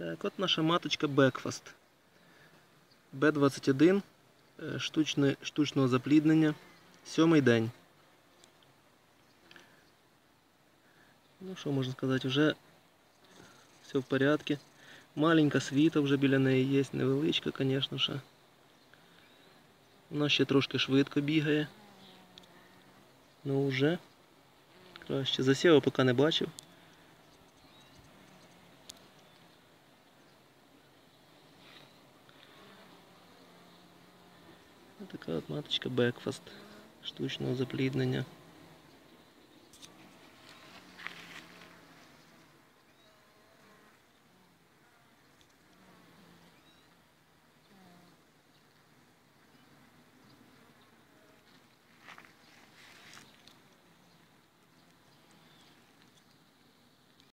Так, от наша маточка Бекфаст. Б21 штучного запліднення. 7-й день. Ну що можна сказати, вже все в порядку. Маленька світа вже біля неї є, невеличка, звісно ж. Вона ще трошки швидко бігає. Ну вже краще. Засєва поки не бачив. Ось така от маточка Бекфаст штучного запліднення.